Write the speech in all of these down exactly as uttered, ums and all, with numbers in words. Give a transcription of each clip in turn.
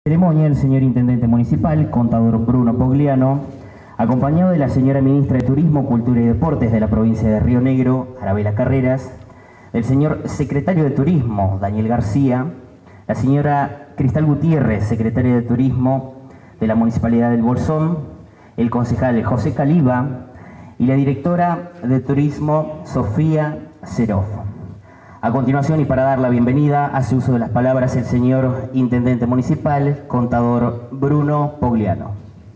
Ceremonia el señor Intendente Municipal, contador Bruno Pogliano, acompañado de la señora Ministra de Turismo, Cultura y Deportes de la provincia de Río Negro, Arabela Carreras, del señor Secretario de Turismo, Daniel García, la señora Cristal Gutiérrez, Secretaria de Turismo de la Municipalidad del Bolsón, el concejal José Caliba y la directora de Turismo, Sofía Serov. A continuación, y para dar la bienvenida, hace uso de las palabras el señor Intendente Municipal, contador Bruno Pogliano.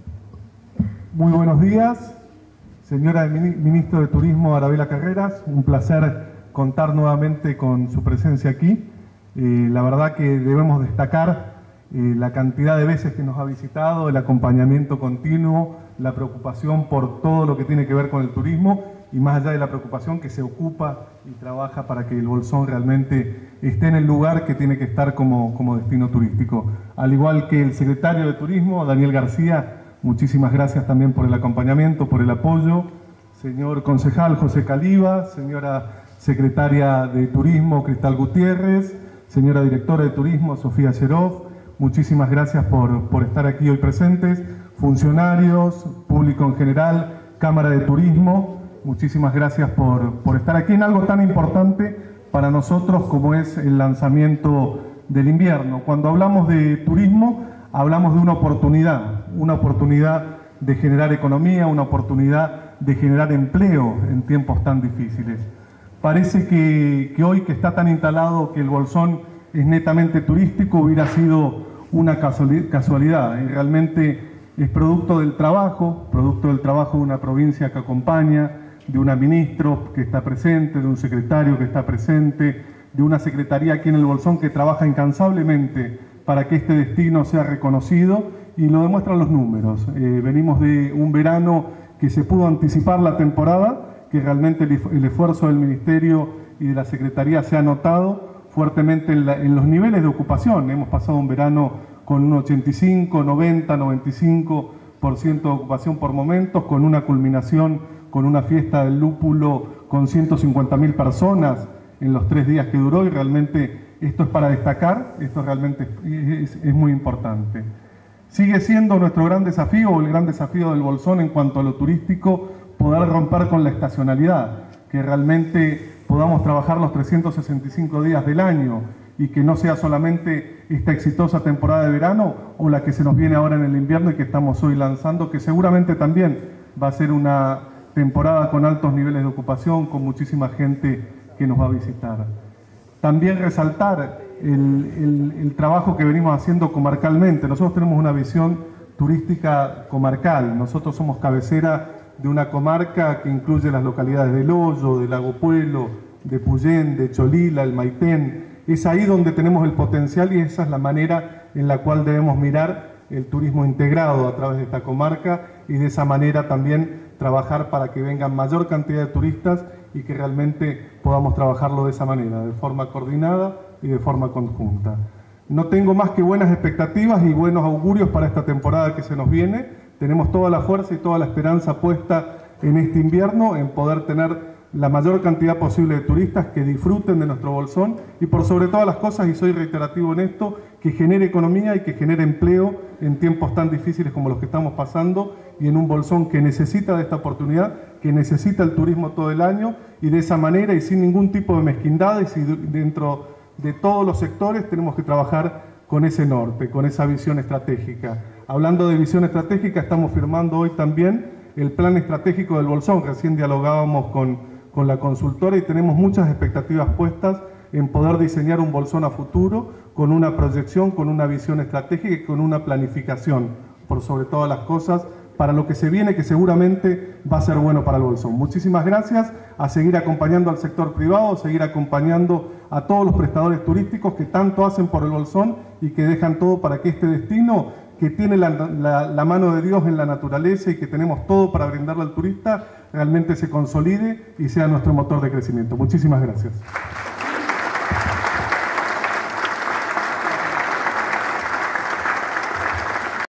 Muy buenos días, señora Ministra de Turismo Arabela Carreras, un placer contar nuevamente con su presencia aquí. Eh, la verdad que debemos destacar eh, la cantidad de veces que nos ha visitado, el acompañamiento continuo, la preocupación por todo lo que tiene que ver con el turismo y más allá de la preocupación que se ocupa y trabaja para que el Bolsón realmente esté en el lugar que tiene que estar como, como destino turístico. Al igual que el Secretario de Turismo, Daniel García, muchísimas gracias también por el acompañamiento, por el apoyo. Señor concejal José Caliba, señora Secretaria de Turismo Cristal Gutiérrez, señora Directora de Turismo Sofía Serov, muchísimas gracias por, por estar aquí hoy presentes. Funcionarios, público en general, Cámara de Turismo, muchísimas gracias por, por estar aquí en algo tan importante para nosotros como es el lanzamiento del invierno. Cuando hablamos de turismo, hablamos de una oportunidad, una oportunidad de generar economía, una oportunidad de generar empleo en tiempos tan difíciles. Parece que, que hoy que está tan instalado que el Bolsón es netamente turístico, hubiera sido una casualidad, y realmente es producto del trabajo, producto del trabajo de una provincia que acompaña, de una ministra que está presente, de un secretario que está presente, de una secretaría aquí en el Bolsón que trabaja incansablemente para que este destino sea reconocido, y lo demuestran los números. Eh, venimos de un verano que se pudo anticipar la temporada, que realmente el, el esfuerzo del Ministerio y de la Secretaría se ha notado fuertemente en, la, en los niveles de ocupación. Hemos pasado un verano con un ochenta y cinco, noventa, noventa y cinco por ciento de ocupación por momentos, con una culminación, con una fiesta del lúpulo con ciento cincuenta mil personas en los tres días que duró, y realmente esto es para destacar, esto realmente es, es, es muy importante. Sigue siendo nuestro gran desafío, o el gran desafío del Bolsón en cuanto a lo turístico, poder romper con la estacionalidad, que realmente podamos trabajar los trescientos sesenta y cinco días del año y que no sea solamente esta exitosa temporada de verano o la que se nos viene ahora en el invierno y que estamos hoy lanzando, que seguramente también va a ser una temporada con altos niveles de ocupación, con muchísima gente que nos va a visitar. También resaltar el, el, el trabajo que venimos haciendo comarcalmente. Nosotros tenemos una visión turística comarcal. Nosotros somos cabecera de una comarca que incluye las localidades del Hoyo, de Lago Puelo, de Puyén, de Cholila, el Maitén. Es ahí donde tenemos el potencial y esa es la manera en la cual debemos mirar el turismo integrado a través de esta comarca, y de esa manera también trabajar para que vengan mayor cantidad de turistas y que realmente podamos trabajarlo de esa manera, de forma coordinada y de forma conjunta. No tengo más que buenas expectativas y buenos augurios para esta temporada que se nos viene. Tenemos toda la fuerza y toda la esperanza puesta en este invierno, en poder tener la mayor cantidad posible de turistas que disfruten de nuestro Bolsón y, por sobre todas las cosas, y soy reiterativo en esto, que genere economía y que genere empleo en tiempos tan difíciles como los que estamos pasando, y en un Bolsón que necesita de esta oportunidad, que necesita el turismo todo el año, y de esa manera y sin ningún tipo de mezquindades, y dentro de todos los sectores tenemos que trabajar con ese norte, con esa visión estratégica. Hablando de visión estratégica, estamos firmando hoy también el plan estratégico del Bolsón. Recién dialogábamos con con la consultora y tenemos muchas expectativas puestas en poder diseñar un Bolsón a futuro con una proyección, con una visión estratégica y con una planificación, por sobre todas las cosas, para lo que se viene, que seguramente va a ser bueno para el Bolsón. Muchísimas gracias, a seguir acompañando al sector privado, a seguir acompañando a todos los prestadores turísticos que tanto hacen por el Bolsón y que dejan todo para que este destino, que tiene la, la, la mano de Dios en la naturaleza y que tenemos todo para brindarle al turista, realmente se consolide y sea nuestro motor de crecimiento. Muchísimas gracias.